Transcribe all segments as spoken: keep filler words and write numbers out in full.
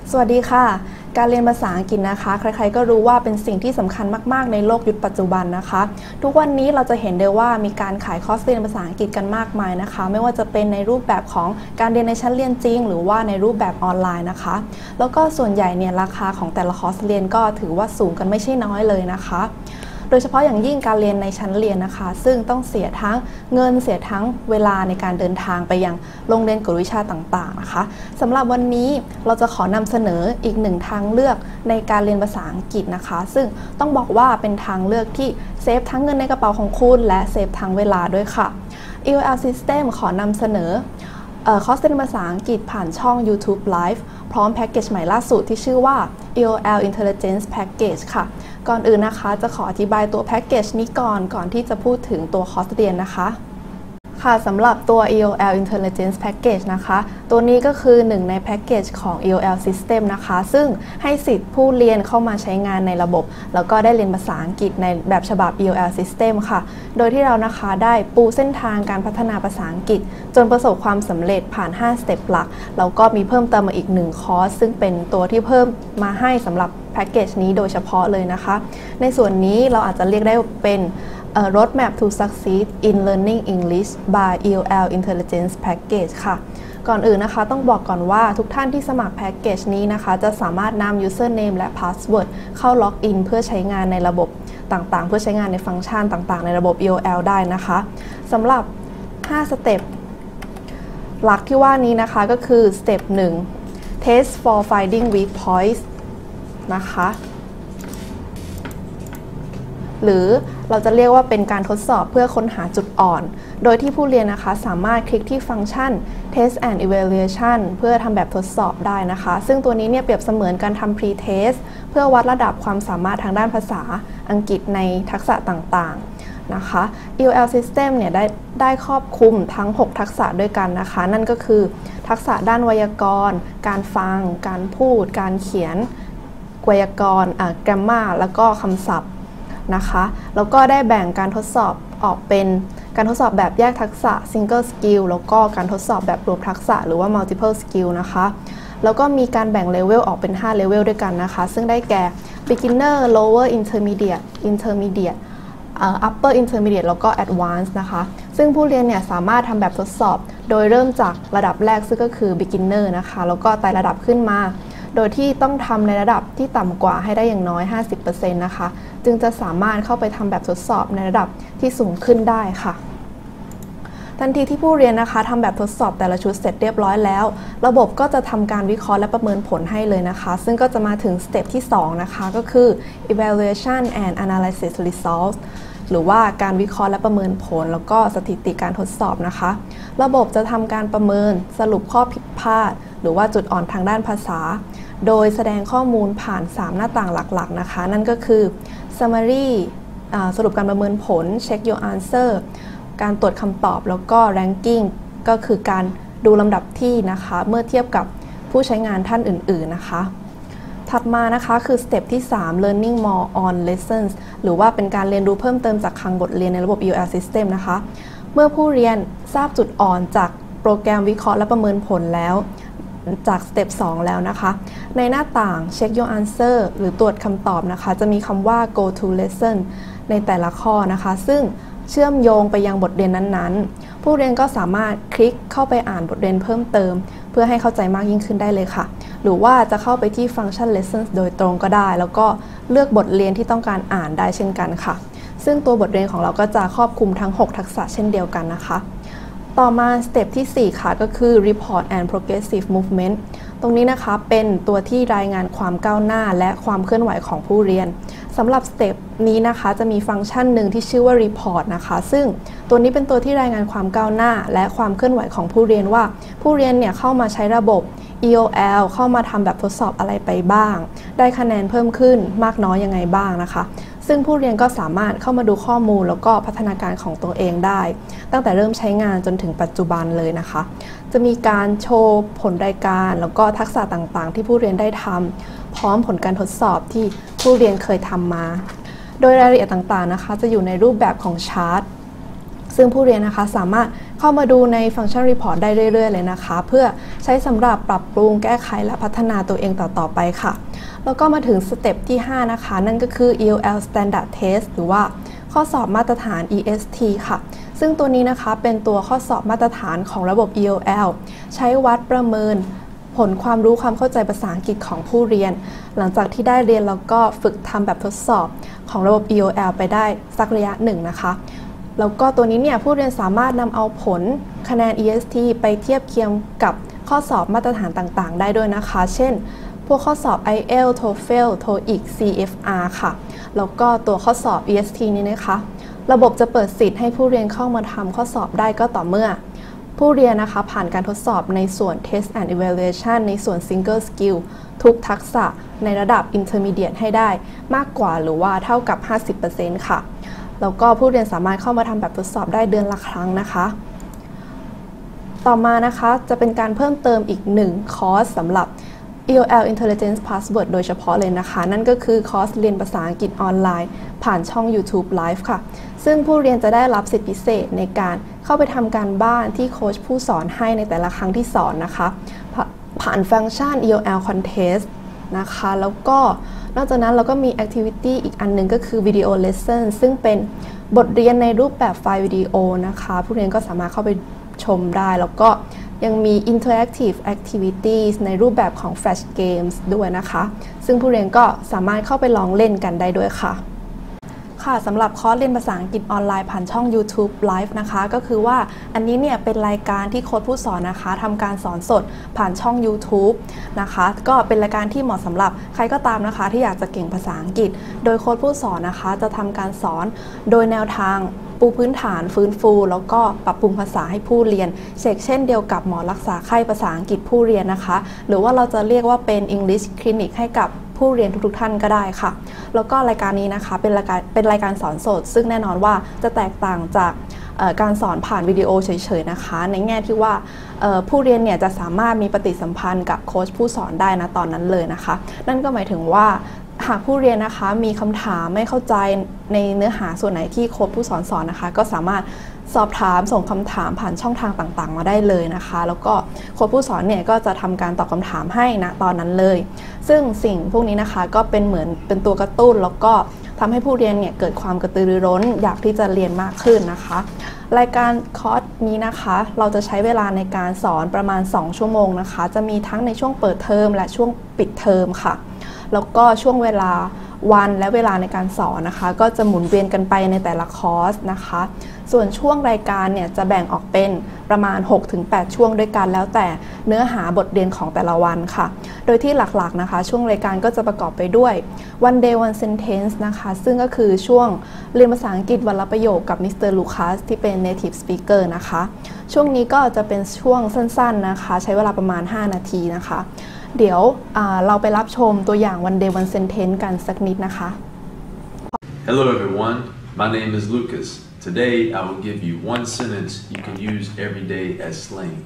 สวัสดีค่ะการเรียนภาษาอังกฤษนะคะใครๆก็รู้ว่าเป็นสิ่งที่สำคัญมากๆในโลกยุคปัจจุบันนะคะทุกวันนี้เราจะเห็นได้ว่ามีการขายคอร์สเรียนภาษาอังกฤษกันมากมายนะคะไม่ว่าจะเป็นในรูปแบบของการเรียนในชั้นเรียนจริงหรือว่าในรูปแบบออนไลน์นะคะแล้วก็ส่วนใหญ่เนี่ยราคาของแต่ละคอร์สเรียนก็ถือว่าสูงกันไม่ใช่น้อยเลยนะคะโดยเฉพาะอย่างยิ่งการเรียนในชั้นเรียนนะคะซึ่งต้องเสียทั้งเงินเสียทั้งเวลาในการเดินทางไปยังโรงเรียนกวดวิชาต่างๆนะคะสำหรับวันนี้เราจะขอนำเสนออีกหนึ่งทางเลือกในการเรียนภาษาอังกฤษนะคะซึ่งต้องบอกว่าเป็นทางเลือกที่เซฟทั้งเงินในกระเป๋าของคุณและเซฟทั้งเวลาด้วยค่ะ อี โอ แอล System ขอนำเสนอคอร์สเรียนภาษาอังกฤษผ่านช่อง YouTube Live พร้อมแพ็กเกจใหม่ล่าสุดที่ชื่อว่า อี โอ แอล Intelligence Package ค่ะก่อนอื่นนะคะจะขออธิบายตัวแพ็กเกจนี้ก่อนก่อนที่จะพูดถึงตัวคอร์สเรียนนะคะค่ะสำหรับตัว อี โอ แอล Intelligence Package นะคะตัวนี้ก็คือหนึ่งในแพ็กเกจของ อี โอ แอล System นะคะซึ่งให้สิทธิ์ผู้เรียนเข้ามาใช้งานในระบบแล้วก็ได้เรียนภาษาอังกฤษในแบบฉบับ อี โอ แอล System ค่ะโดยที่เรานะคะได้ปูเส้นทางการพัฒนาภาษาอังกฤษจนประสบความสำเร็จผ่านห้าสเต็ปหลักแล้วก็มีเพิ่มเติมมาอีกหนึ่งคอร์สซึ่งเป็นตัวที่เพิ่มมาให้สำหรับแพ็กเกจนี้โดยเฉพาะเลยนะคะในส่วนนี้เราอาจจะเรียกได้เป็นRoadmap to Succeed in Learning English by อี โอ แอล Intelligence Package ค่ะก่อนอื่นนะคะต้องบอกก่อนว่าทุกท่านที่สมัครแพ็กเกจนี้นะคะจะสามารถนำ Username และ Password เข้าล็อกอินเพื่อใช้งานในระบบต่างๆเพื่อใช้งานในฟังก์ชันต่างๆในระบบ อี โอ แอล ได้นะคะสำหรับห้าสเต็ปหลักที่ว่านี้นะคะก็คือสเต็ปหนึ่ง Test for Finding Weak Points นะคะหรือเราจะเรียกว่าเป็นการทดสอบเพื่อค้นหาจุดอ่อนโดยที่ผู้เรียนนะคะสามารถคลิกที่ฟังก์ชัน Test and Evaluation เพื่อทำแบบทดสอบได้นะคะซึ่งตัวนี้เนี่ยเปรียบเสมือนการทำ Pre-Test เพื่อวัดระดับความสามารถทางด้านภาษาอังกฤษในทักษะต่างๆนะคะ อี โอ แอล System เนี่ยได้ได้ครอบคลุมทั้งหกทักษะด้วยกันนะคะนั่นก็คือทักษะด้านไวยากรณ์การฟังการพูดการเขียนไวยากรณ์อ่า Grammar แล้วก็คำศัพท์นะคะแล้วก็ได้แบ่งการทดสอบออกเป็นการทดสอบแบบแยกทักษะ single skill แล้วก็การทดสอบแบบรวมทักษะหรือว่า multiple skill นะคะแล้วก็มีการแบ่งเลเวลออกเป็นห้าเลเวลด้วยกันนะคะซึ่งได้แก่ beginner lower intermediate intermediate upper intermediate แล้วก็ advanced นะคะซึ่งผู้เรียนเนี่ยสามารถทำแบบทดสอบโดยเริ่มจากระดับแรกซึ่งก็คือ beginner นะคะแล้วก็ไต่ระดับขึ้นมาโดยที่ต้องทำในระดับที่ต่ำกว่าให้ได้อย่างน้อย ห้าสิบเปอร์เซ็นต์ นะคะจึงจะสามารถเข้าไปทำแบบทดสอบในระดับที่สูงขึ้นได้ค่ะทันทีที่ผู้เรียนนะคะทำแบบทดสอบแต่ละชุดเสร็จเรียบร้อยแล้วระบบก็จะทำการวิเคราะห์และประเมินผลให้เลยนะคะซึ่งก็จะมาถึงสเต็ปที่สองนะคะก็คือ evaluation and analysis results หรือว่าการวิเคราะห์และประเมินผลแล้วก็สถิติการทดสอบนะคะระบบจะทำการประเมินสรุปข้อผิดพลาดหรือว่าจุดอ่อนทางด้านภาษาโดยแสดงข้อมูลผ่านสามหน้าต่างหลักๆนะคะนั่นก็คือ summary สรุปการประเมินผล check your answer การตรวจคำตอบแล้วก็ ranking ก็คือการดูลำดับที่นะคะเมื่อเทียบกับผู้ใช้งานท่านอื่นๆนะคะถัดมานะคะคือสเต็ปที่สาม learning more on lessons หรือว่าเป็นการเรียนรู้เพิ่มเติมจากคลังบทเรียนในระบบ อี โอ แอล System นะคะเมื่อผู้เรียนทราบจุดอ่อนจากโปรแกรมวิเคราะห์และประเมินผลแล้วจากสเต็ปสองแล้วนะคะในหน้าต่าง check your answer หรือตรวจคำตอบนะคะจะมีคำว่า go to lesson ในแต่ละข้อนะคะซึ่งเชื่อมโยงไปยังบทเรียนนั้นๆผู้เรียนก็สามารถคลิกเข้าไปอ่านบทเรียนเพิ่มเติมเพื่อให้เข้าใจมากยิ่งขึ้นได้เลยค่ะหรือว่าจะเข้าไปที่ฟังก์ชัน lessons โดยตรงก็ได้แล้วก็เลือกบทเรียนที่ต้องการอ่านได้เช่นกันค่ะซึ่งตัวบทเรียนของเราก็จะครอบคลุมทั้งหกทักษะเช่นเดียวกันนะคะต่อมาสเต็ปที่สี่ค่ะก็คือ report and progressive movement ตรงนี้นะคะเป็นตัวที่รายงานความก้าวหน้าและความเคลื่อนไหวของผู้เรียนสำหรับสเต็ปนี้นะคะจะมีฟังก์ชันหนึ่งที่ชื่อว่า report นะคะซึ่งตัวนี้เป็นตัวที่รายงานความก้าวหน้าและความเคลื่อนไหวของผู้เรียนว่าผู้เรียนเนี่ยเข้ามาใช้ระบบ อี โอ แอล เข้ามาทำแบบทดสอบอะไรไปบ้างได้คะแนนเพิ่มขึ้นมากน้อยยังไงบ้างนะคะซึ่งผู้เรียนก็สามารถเข้ามาดูข้อมูลแล้วก็พัฒนาการของตัวเองได้ตั้งแต่เริ่มใช้งานจนถึงปัจจุบันเลยนะคะจะมีการโชว์ผลรายการแล้วก็ทักษะต่างๆที่ผู้เรียนได้ทำพร้อมผลการทดสอบที่ผู้เรียนเคยทำมาโดยรายละเอียดต่างๆนะคะจะอยู่ในรูปแบบของชาร์ตซึ่งผู้เรียนนะคะสามารถเข้ามาดูในฟังก์ชัน Report ได้เรื่อยๆเลยนะคะเพื่อใช้สำหรับปรับปรุงแก้ไขและพัฒนาตัวเองต่อๆไปค่ะแล้วก็มาถึงสเต็ปที่ห้านะคะนั่นก็คือ อี แอล แอล Standard Test หรือว่าข้อสอบมาตรฐาน อี เอส ที ค่ะซึ่งตัวนี้นะคะเป็นตัวข้อสอบมาตรฐานของระบบ อี แอล แอล ใช้วัดประเมินผลความรู้ความเข้าใจภาษาอังกฤษของผู้เรียนหลังจากที่ได้เรียนแล้วก็ฝึกทำแบบทดสอบของระบบ อี แอล แอล ไปได้สักระยะหนึ่งนะคะแล้วก็ตัวนี้เนี่ยผู้เรียนสามารถนำเอาผลคะแนน อี เอส ที ไปเทียบเคียงกับข้อสอบมาตรฐานต่างๆได้ด้วยนะคะเช่นพวกข้อสอบ ไอ เอล โทเฟล โทอีก ซี เอฟ อาร์ ค่ะแล้วก็ตัวข้อสอบ อี เอส ที นี้นะคะระบบจะเปิดสิทธิ์ให้ผู้เรียนเข้ามาทำข้อสอบได้ก็ต่อเมื่อผู้เรียนนะคะผ่านการทดสอบในส่วน Test and Evaluation ในส่วน Single Skill ทุกทักษะในระดับ Intermediate ให้ได้มากกว่าหรือว่าเท่ากับ ห้าสิบเปอร์เซ็นต์ ค่ะแล้วก็ผู้เรียนสามารถเข้ามาทำแบบทดสอบได้เดือนละครั้งนะคะต่อมานะคะจะเป็นการเพิ่มเติมอีกหนึ่งคอร์สสำหรับ อี แอล แอล Intelligence Password โดยเฉพาะเลยนะคะนั่นก็คือคอร์สเรียนภาษาอังกฤษออนไลน์ผ่านช่อง YouTube Live ค่ะซึ่งผู้เรียนจะได้รับสิทธิพิเศษในการเข้าไปทำการบ้านที่โค้ชผู้สอนให้ในแต่ละครั้งที่สอนนะคะผ่านฟังก์ชัน อี แอล แอล Contest นะคะแล้วก็นอกจากนั้นเราก็มี Activity อีกอันนึงก็คือ Video Lesson ซึ่งเป็นบทเรียนในรูปแบบไฟล์วิดีโอนะคะผู้เรียนก็สามารถเข้าไปชมได้แล้วก็ยังมี Interactive Activities ในรูปแบบของ Flash Games ด้วยนะคะซึ่งผู้เรียนก็สามารถเข้าไปลองเล่นกันได้ด้วยค่ะค่ะสำหรับคอร์สเรียนภาษาอังกฤษออนไลน์ผ่านช่อง YouTube Live นะคะก็คือว่าอันนี้เนี่ยเป็นรายการที่โค้ชผู้สอนนะคะทำการสอนสดผ่านช่อง YouTube นะคะก็เป็นรายการที่เหมาะสำหรับใครก็ตามนะคะที่อยากจะเก่งภาษาอังกฤษโดยโค้ชผู้สอนนะคะจะทำการสอนโดยแนวทางปูพื้นฐานฟื้นฟูแล้วก็ปรับปรุงภาษาให้ผู้เรียนเช่นเช่นเดียวกับหมอรักษาไข้ภาษาอังกฤษผู้เรียนนะคะหรือว่าเราจะเรียกว่าเป็น English Clinic ให้กับผู้เรียนทุกๆท่านก็ได้ค่ะแล้วก็รายการนี้นะคะเป็นรายการเป็นรายการสอนสดซึ่งแน่นอนว่าจะแตกต่างจากการสอนผ่านวิดีโอเฉยๆนะคะในแง่ที่ว่าผู้เรียนเนี่ยจะสามารถมีปฏิสัมพันธ์กับโค้ชผู้สอนได้นะตอนนั้นเลยนะคะนั่นก็หมายถึงว่าหากผู้เรียนนะคะมีคำถามไม่เข้าใจในเนื้อหาส่วนไหนที่โค้ชผู้สอนสอนนะคะก็สามารถสอบถามส่งคำถามผ่านช่องทางต่างๆมาได้เลยนะคะแล้วก็โค้ชผู้สอนเนี่ยก็จะทำการตอบคำถามให้นะตอนนั้นเลยซึ่งสิ่งพวกนี้นะคะก็เป็นเหมือนเป็นตัวกระตุ้นแล้วก็ทำให้ผู้เรียนเนี่ยเกิดความกระตือรือร้นอยากที่จะเรียนมากขึ้นนะคะรายการคอร์สนี้นะคะเราจะใช้เวลาในการสอนประมาณสองชั่วโมงนะคะจะมีทั้งในช่วงเปิดเทอมและช่วงปิดเทอมค่ะแล้วก็ช่วงเวลาวันและเวลาในการสอนนะคะก็จะหมุนเวียนกันไปในแต่ละคอร์สนะคะส่วนช่วงรายการเนี่ยจะแบ่งออกเป็นประมาณ หกถึงแปด ช่วงด้วยกันแล้วแต่เนื้อหาบทเรียนของแต่ละวันค่ะโดยที่หลักๆนะคะช่วงรายการก็จะประกอบไปด้วย one day one sentence นะคะซึ่งก็คือช่วงเรียนภาษาอังกฤษวันละประโยคกับมิสเตอร์ลูคัสที่เป็น native speaker นะคะช่วงนี้ก็จะเป็นช่วงสั้นๆนะคะใช้เวลาประมาณห้านาทีนะคะเดี๋ยวเราไปรับชมตัวอย่าง one day one sentence กันสักนิดนะคะ Hello everyone, my name is Lucas. Today I will give you one sentence you can use every day as slang.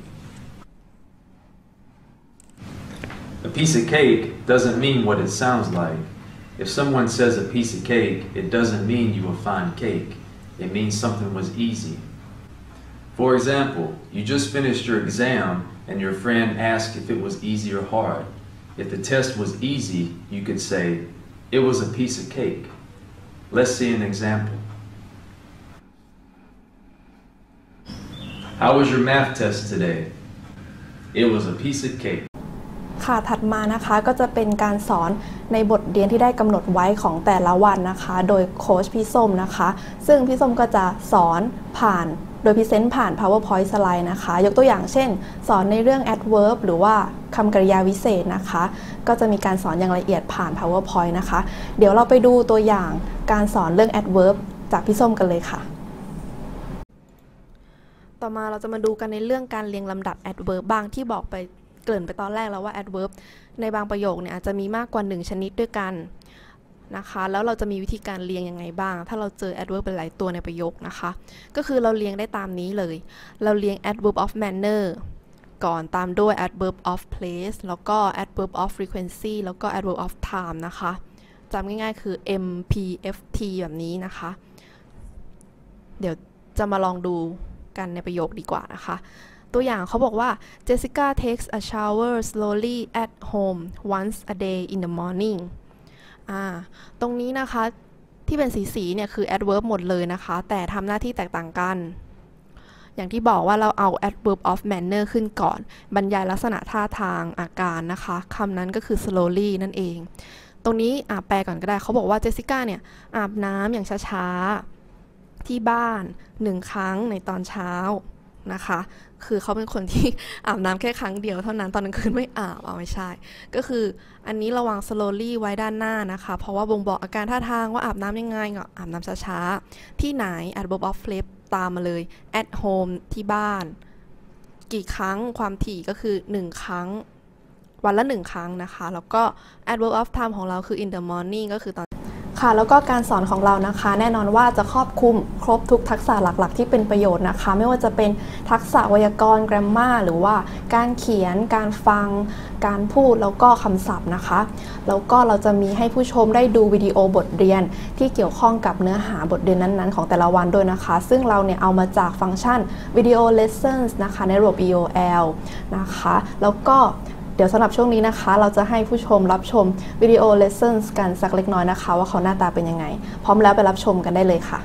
A piece of cake doesn't mean what it sounds like. If someone says a piece of cake, it doesn't mean you will find cake. It means something was easy. For example, you just finished your exam and your friend asked if it was easy or hard. If the test was easy, you could say, it was a piece of cake. Let's see an example. How was your math test today? It was a piece of cake. ค่ะถัดมานะคะก็จะเป็นการสอนในบทเรียนที่ได้กำหนดไว้ของแต่ละวันนะคะโดยโค้ชพี่ส้มนะคะซึ่งพี่ส้มก็จะสอนผ่านโดยพรีเซนต์ผ่าน PowerPoint สไลด์นะคะยกตัวอย่างเช่นสอนในเรื่อง adverb หรือว่าคำกริยาวิเศษนะคะก็จะมีการสอนอย่างละเอียดผ่าน PowerPoint นะคะเดี๋ยวเราไปดูตัวอย่างการสอนเรื่อง adverb จากพี่ส้มกันเลยค่ะต่อมาเราจะมาดูกันในเรื่องการเรียงลำดับ adverb บ้างที่บอกไปเกริ่นไปตอนแรกแล้วว่า adverb ในบางประโยคเนี่ยอาจจะมีมากกว่าหนึ่งชนิดด้วยกันนะคะแล้วเราจะมีวิธีการเรียงยังไงบ้างถ้าเราเจอ adverb เป็นหลายตัวในประโยคนะคะก็คือเราเรียงได้ตามนี้เลยเราเรียง adverb of manner ก่อนตามด้วย adverb of place แล้วก็ adverb of frequency แล้วก็ adverb of time นะคะจำง่ายๆคือ M P F T แบบนี้นะคะเดี๋ยวจะมาลองดูกันในประโยคดีกว่านะคะตัวอย่างเขาบอกว่า Jessica takes a shower slowly at home once a day in the morning อ่าตรงนี้นะคะที่เป็นสีสีเนี่ยคือ adverb หมดเลยนะคะแต่ทำหน้าที่แตกต่างกันอย่างที่บอกว่าเราเอา adverb of manner ขึ้นก่อนบรรยายลักษณะท่าทางอาการนะคะคำนั้นก็คือ slowly นั่นเองตรงนี้อ่าแปลก่อนก็ได้เขาบอกว่าเจสสิก้าเนี่ยอาบน้ำอย่างช้าๆที่บ้านหนึ่งครั้งในตอนเช้านะคะคือเขาเป็นคนที่อาบน้ำแค่ครั้งเดียวเท่านั้นตอนกลางคืนไม่อาบเอาไม่ใช่ก็คืออันนี้ระวัง slowly ไว้ด้านหน้านะคะเพราะว่าบ่งบอกอาการท่าทางว่าอาบน้ำยังไงก็อาบน้ำช้าๆที่ไหน adverb of flip ตามมาเลย at home ที่บ้านกี่ครั้งความถี่ก็คือหนึ่งครั้งวันละหนึ่งครั้งนะคะแล้วก็ adverb of time ของเราคือ in the morning ก็คือตอนค่ะแล้วก็การสอนของเรานะคะแน่นอนว่าจะครอบคลุมครบทุกทักษะหลักๆที่เป็นประโยชน์นะคะไม่ว่าจะเป็นทักษะไวยากรณ์ grammar หรือว่าการเขียนการฟังการพูดแล้วก็คำศัพท์นะคะแล้วก็เราจะมีให้ผู้ชมได้ดูวิดีโอบทเรียนที่เกี่ยวข้องกับเนื้อหาบทเรียนนั้นๆของแต่ละวันด้วยนะคะซึ่งเราเนี่ยเอามาจากฟังก์ชัน video lessons นะคะในระบบ อี โอ แอล นะคะแล้วก็เดี๋ยวสำหรับช่วงนี้นะคะเราจะให้ผู้ชมรับชมวิดีโอ lessons กันสักเล็กน้อยนะคะว่าเขาหน้าตาเป็นยังไงพร้อมแล้วไปรับชมกันได้เลยค่ะ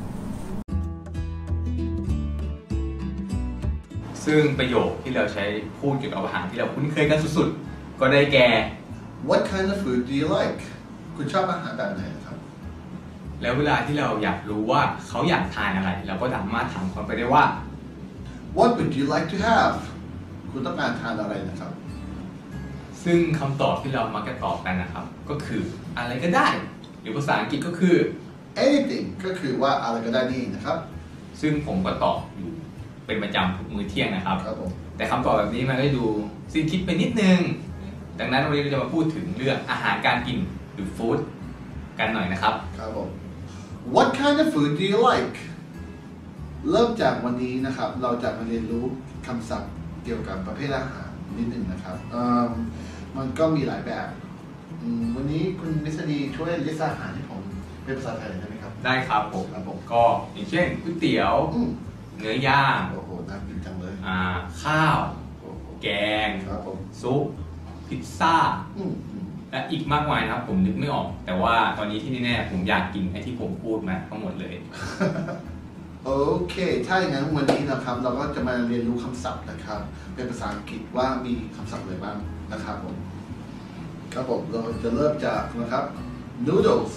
ซึ่งประโยคที่เราใช้พูดเกี่ยวกับอาหารที่เราคุ้นเคยกันสุดๆก็ได้แก่ What kind of food do you like คุณชอบอาหารแบบไหนครับแล้วเวลาที่เราอยากรู้ว่าเขาอยากทานอะไรเราก็สามารถถามเขาไปได้ว่า What would you like to have คุณต้องการทานอะไรนะครับซึ่งคำตอบที่เรามักจะตอบกันนะครับก็คืออะไรก็ได้หรือภาษาอังกฤษก็คือ anything ก็คือว่าอะไรก็ได้นี่นะครับซึ่งผมก็ตอบอยู่เป็นประจำทุกมื้อเที่ยงนะครับครับผมแต่คำตอบแบบนี้มันได้ดูสิ้นคิดไปนิดนึงดังนั้นวันนี้เราจะมาพูดถึงเรื่องอาหารการกินหรือฟู้ดกันหน่อยนะครับครับผม What kind of food do you like เริ่มจากวันนี้นะครับเราจะมาเรียนรู้คำศัพท์เกี่ยวกับประเภทอาหารนิดนึงนะครับมันก็มีหลายแบบวันนี้คุณมิสดีช่วยลิสต์อาหารให้ผมเป็นภาษาไทยได้ไหมครับได้ครับผมครับผมก็อย่างเช่นก๋วยเตี๋ยวเนื้อย่างโอ้โหน่ากินจังเลยอ่าข้าวแกงครับผมซุปพิซซ่าและอีกมากมายนะครับผมนึกไม่ออกแต่ว่าตอนนี้ที่แน่ๆผมอยากกินไอ้ที่ผมพูดมาทั้งหมดเลยโอเคถ้าอย่างนั้นวันนี้นะครับเราก็จะมาเรียนรู้คำศัพท์นะครับเป็นภาษาอังกฤษว่ามีคำศัพท์อะไรบ้างนะครับผมครับผมเราจะเริ่มจากนะครับ noodles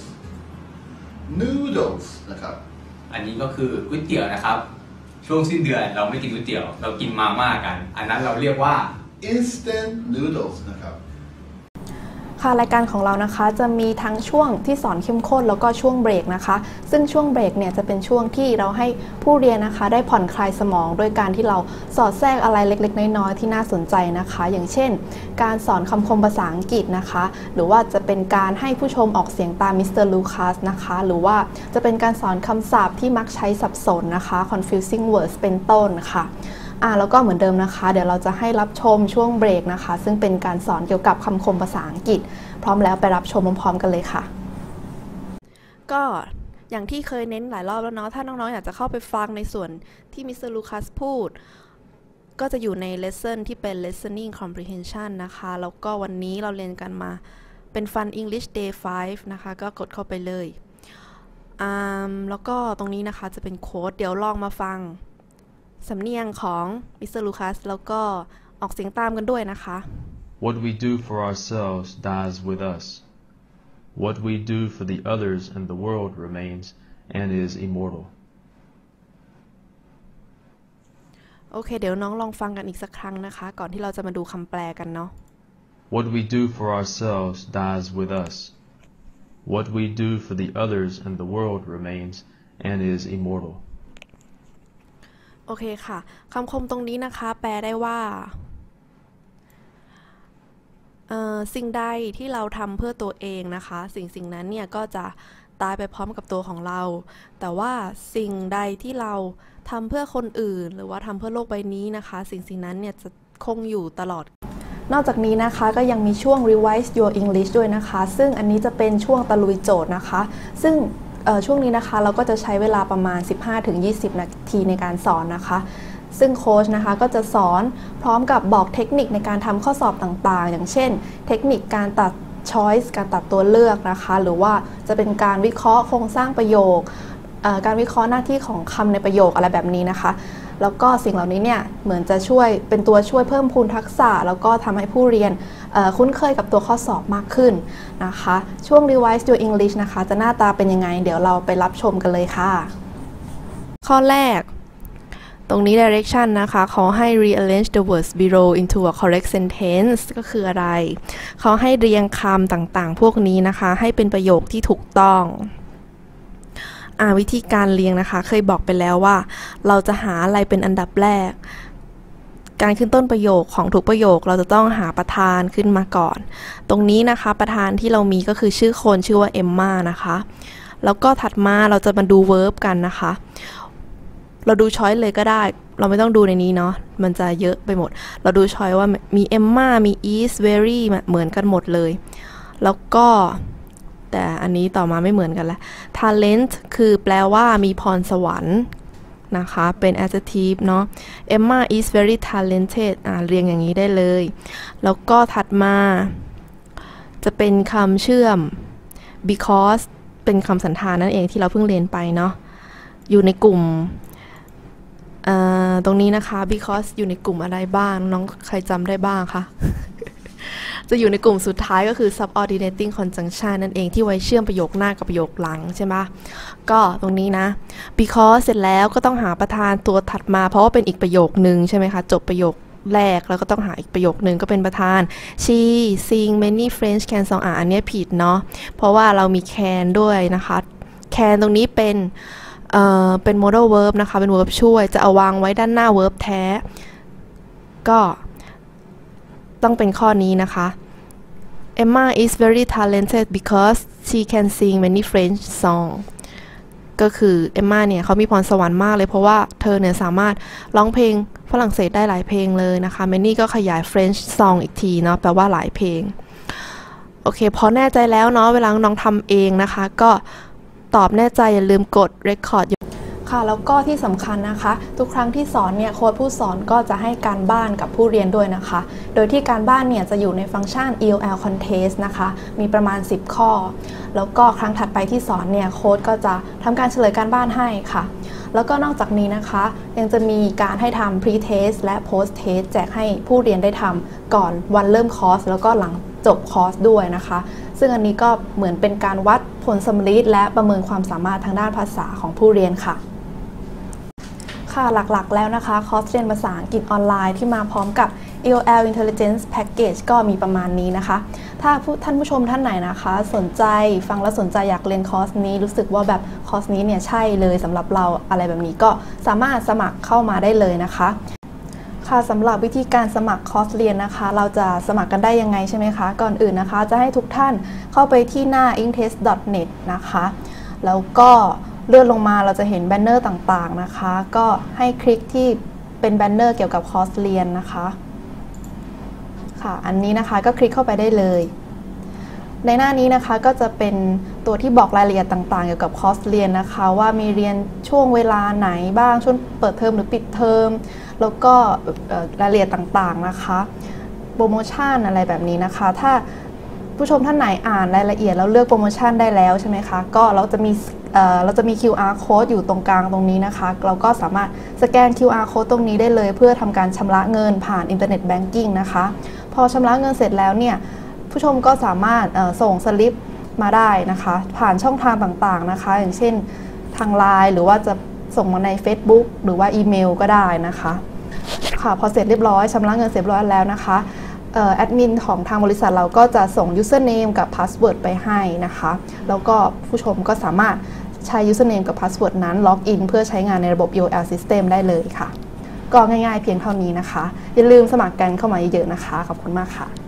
noodles นะครับอันนี้ก็คือก๋วยเตี๋ยวนะครับช่วงสิ้นเดือนเราไม่กินก๋วยเตี๋ยวเรากินมาม่ากันอันนั้นเราเรียกว่า instant noodles นะครับค่ะรายการของเรานะคะจะมีทั้งช่วงที่สอนเข้มข้นแล้วก็ช่วงเบรกนะคะซึ่งช่วงเบรกเนี่ยจะเป็นช่วงที่เราให้ผู้เรียนนะคะได้ผ่อนคลายสมองโดยการที่เราสอดแทรกอะไรเล็กๆน้อยๆที่น่าสนใจนะคะอย่างเช่นการสอนคำคมภาษาอังกฤษนะคะหรือว่าจะเป็นการให้ผู้ชมออกเสียงตามมิสเตอร์ลูคัสนะคะหรือว่าจะเป็นการสอนคำศัพท์ที่มักใช้สับสนนะคะ confusing words เป็นต้นค่ะอ่าแล้วก็เหมือนเดิมนะคะเดี๋ยวเราจะให้รับชมช่วงเบรกนะคะซึ่งเป็นการสอนเกี่ยวกับคำคมภาษาอังกฤษพร้อมแล้วไปรับชมพร้อมๆกันเลยค่ะก็อย่างที่เคยเน้นหลายรอบแล้วเนาะถ้าน้องๆอยากจะเข้าไปฟังในส่วนที่มิสเตอร์ลูคัสพูดก็จะอยู่ใน lesson ที่เป็น listening comprehension นะคะแล้วก็วันนี้เราเรียนกันมาเป็น Fun English Day ไฟว์ นะคะก็กดเข้าไปเลยอ่าแล้วก็ตรงนี้นะคะจะเป็นโค้ดเดี๋ยวลองมาฟังสำเนียงของมิสเตอร์ลูคัสแล้วก็ออกเสียงตามกันด้วยนะคะ What we do for ourselves dies with us. What we do for the others and the world remains and is immortal. โอเคเดี๋ยวน้องลองฟังกันอีกสักครั้งนะคะก่อนที่เราจะมาดูคำแปลกันเนาะ What we do for ourselves dies with us. What we do for the others and the world remains and is immortal. โอเคค่ะคำคมตรงนี้นะคะแปลได้ว่าสิ่งใดที่เราทำเพื่อตัวเองนะคะสิ่งสิ่งนั้นเนี่ยก็จะตายไปพร้อมกับตัวของเราแต่ว่าสิ่งใดที่เราทำเพื่อคนอื่นหรือว่าทำเพื่อโลกใบนี้นะคะสิ่งสิ่งนั้นเนี่ยจะคงอยู่ตลอดนอกจากนี้นะคะก็ยังมีช่วง revise your English ด้วยนะคะซึ่งอันนี้จะเป็นช่วงตะลุยโจทย์นะคะซึ่งช่วงนี้นะคะเราก็จะใช้เวลาประมาณ สิบห้าถึงยี่สิบ นาทีในการสอนนะคะซึ่งโค้ชนะคะก็จะสอนพร้อมกับบอกเทคนิคในการทำข้อสอบต่างๆอย่างเช่นเทคนิคการตัด choice การตัดตัวเลือกนะคะหรือว่าจะเป็นการวิเคราะห์โครงสร้างประโยคการวิเคราะห์หน้าที่ของคำในประโยคอะไรแบบนี้นะคะแล้วก็สิ่งเหล่านี้เนี่ยเหมือนจะช่วยเป็นตัวช่วยเพิ่มพูนทักษะแล้วก็ทำให้ผู้เรียนคุ้นเคยกับตัวข้อสอบมากขึ้นนะคะช่วง Revise Your English นะคะจะหน้าตาเป็นยังไงเดี๋ยวเราไปรับชมกันเลยค่ะข้อแรกตรงนี้ direction นะคะเขาให้ rearrange the words below into a correct sentence ก็คืออะไรเขาให้เรียงคำต่างๆพวกนี้นะคะให้เป็นประโยคที่ถูกต้องวิธีการเรียงนะคะเคยบอกไปแล้วว่าเราจะหาอะไรเป็นอันดับแรกการขึ้นต้นประโยคของทุกประโยคเราจะต้องหาประธานขึ้นมาก่อนตรงนี้นะคะประธานที่เรามีก็คือชื่อคนชื่อว่าเอมม่านะคะแล้วก็ถัดมาเราจะมาดู verb กันนะคะเราดูช้อยเลยก็ได้เราไม่ต้องดูในนี้เนาะมันจะเยอะไปหมดเราดูช้อยว่ามีเอมม่ามี is very เหมือนกันหมดเลยแล้วก็แต่อันนี้ต่อมาไม่เหมือนกันแล้ว talent คือแปลว่ามีพรสวรรค์นะคะเป็น adjective เนาะ Emma is very talented อ่าเรียงอย่างนี้ได้เลยแล้วก็ถัดมาจะเป็นคำเชื่อม because เป็นคำสันธานนั่นเองที่เราเพิ่งเรียนไปเนาะอยู่ในกลุ่มตรงนี้นะคะ because อยู่ในกลุ่มอะไรบ้างน้องใครจำได้บ้างคะจะอยู่ในกลุ่มสุดท้ายก็คือ subordinating conjunction นั่นเองที่ไว้เชื่อมประโยคหน้ากับประโยคหลังใช่ไหมก็ตรงนี้นะ because เสร็จแล้วก็ต้องหาประธานตัวถัดมาเพราะว่าเป็นอีกประโยคนึงใช่ไหมคะจบประโยคแรกแล้วก็ต้องหาอีกประโยคนึงก็เป็นประธาน she sing many French can song อ่ะอันนี้ผิดเนาะเพราะว่าเรามี can ด้วยนะคะ can ตรงนี้เป็นเอ่อเป็น modal verb นะคะเป็น verb ช่วยจะเอาวางไว้ด้านหน้า verb แท้ก็ต้องเป็นข้อนี้นะคะ Emma is very talented because she can sing many French songs ก็คือ Emma เนี่ยเขามีพรสวรรค์มากเลยเพราะว่าเธอเนี่ยสามารถร้องเพลงฝรั่งเศสได้หลายเพลงเลยนะคะ many ก็ขยาย French song อีกทีเนาะแปลว่าหลายเพลงโอเคพอแน่ใจแล้วเนาะเวลาน้องทำเองนะคะก็ตอบแน่ใจอย่าลืมกด recordค่ะแล้วก็ที่สำคัญนะคะทุกครั้งที่สอนเนี่ยโค้ชผู้สอนก็จะให้การบ้านกับผู้เรียนด้วยนะคะโดยที่การบ้านเนี่ยจะอยู่ในฟังก์ชัน อี แอล แอล Contest นะคะมีประมาณสิบข้อแล้วก็ครั้งถัดไปที่สอนเนี่ยโค้ชก็จะทำการเฉลยการบ้านให้ค่ะแล้วก็นอกจากนี้นะคะยังจะมีการให้ทำ pre-test และ post-test แจกให้ผู้เรียนได้ทำก่อนวันเริ่มคอร์สแล้วก็หลังจบคอร์สด้วยนะคะซึ่งอันนี้ก็เหมือนเป็นการวัดผลสำลิดและประเมินความสามารถทางด้านภาษาของผู้เรียนค่ะค่ะหลักๆแล้วนะคะคอร์สเรียนภาษาอังกฤษออนไลน์ที่มาพร้อมกับ อี แอล แอล Intelligence Package ก็มีประมาณนี้นะคะถ้าท่านผู้ชมท่านไหนนะคะสนใจฟังแล้วสนใจอยากเรียนคอร์สนี้รู้สึกว่าแบบคอร์สนี้เนี่ยใช่เลยสำหรับเราอะไรแบบนี้ก็สามารถสมัครเข้ามาได้เลยนะคะค่ะสำหรับวิธีการสมัครคอร์สเรียนนะคะเราจะสมัครกันได้ยังไงใช่ไหมคะก่อนอื่นนะคะจะให้ทุกท่านเข้าไปที่หน้า อิงเทส ดอท เน็ต นะคะแล้วก็เลื่อนลงมาเราจะเห็นแบนเนอร์ต่างๆนะคะก็ให้คลิกที่เป็นแบนเนอร์เกี่ยวกับคอร์สเรียนนะคะค่ะอันนี้นะคะก็คลิกเข้าไปได้เลยในหน้านี้นะคะก็จะเป็นตัวที่บอกรายละเอียดต่างๆเกี่ยวกับคอร์สเรียนนะคะว่ามีเรียนช่วงเวลาไหนบ้างช่วงเปิดเทอมหรือปิดเทอมแล้วก็รายละเอียดต่างๆนะคะโปรโมชั่นอะไรแบบนี้นะคะถ้าผู้ชมท่านไหนอ่านรายละเอียดแล้วเลือกโปรโมชั่นได้แล้วใช่ไหมคะก็เราจะมีเราจะมี คิว อาร์ code อยู่ตรงกลางตรงนี้นะคะเราก็สามารถสแกน คิว อาร์ code ตรงนี้ได้เลยเพื่อทำการชำระเงินผ่านอินเทอร์เน็ตแบงกิ้งนะคะพอชำระเงินเสร็จแล้วเนี่ยผู้ชมก็สามารถส่งสลิปมาได้นะคะผ่านช่องทางต่างๆนะคะอย่างเช่นทางไลน์หรือว่าจะส่งมาใน Facebook หรือว่าอีเมลก็ได้นะคะค่ะพอเสร็จเรียบร้อยชำระเงินเสร็จเรียบร้อยแล้วนะคะแอดมินของทางบริษัทเราก็จะส่ง username กับ password ไปให้นะคะแล้วก็ผู้ชมก็สามารถใช้ username กับ password นั้นล็อกอินเพื่อใช้งานในระบบ อี แอล แอล System ได้เลยค่ะก็ง่ายๆเพียงเท่านี้นะคะอย่าลืมสมัครกันเข้ามาเยอะๆนะคะขอบคุณมากค่ะ